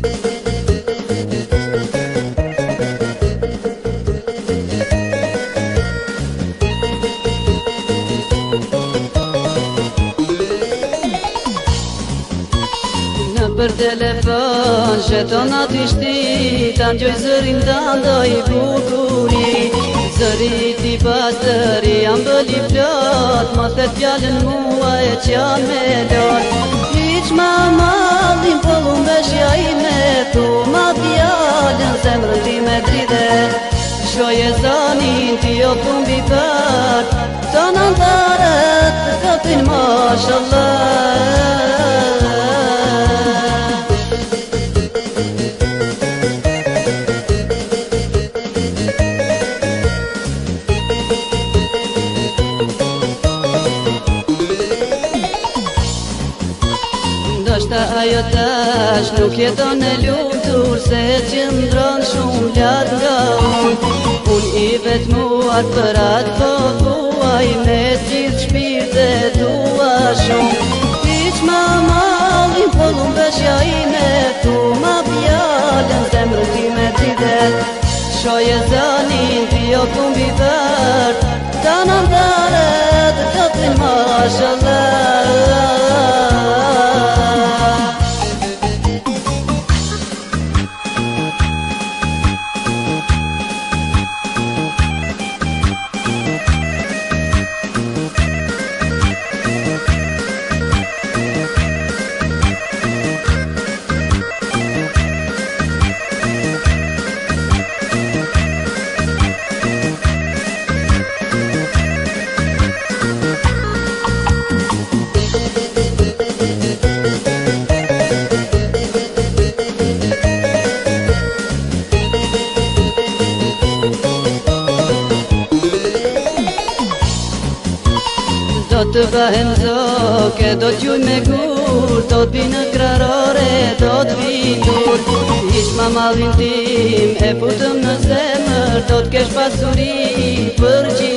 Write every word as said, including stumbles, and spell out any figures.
Për telefon, shetonat i shti, ta ngjoj zërin ta ndoj bukuri. Zëri ti pastëri, jam bëli plot, ma thet fjallën mua e qanë me lot. Hiq ma mallin, po lumbeshja i me tu, ma fjallën zemrën ti me dridhe. Shoj e zanin ti o kumbi për, të nëndarët të kapin mashallah. Ndoshta ajo tash nuk jeton e lumtur, se qëndron shumë larg nga unë. Unë i vetmuar për atë po thuaj, me gjithë shpirtë e dua shumë. Hiq ma mallin, po lumbeshja ime, tu ma fjallën zemrën ti me dridhe. Shoj e zanin ti o kumbi për, ta nëndarët të kapin mashallah. Do të bëhem zoke, do t'juj me gur, do t'bi në krarore, do t'vitur. Hiq ma mallin tim, e putëm në zemër, do t'kesh pasuri për gjithë.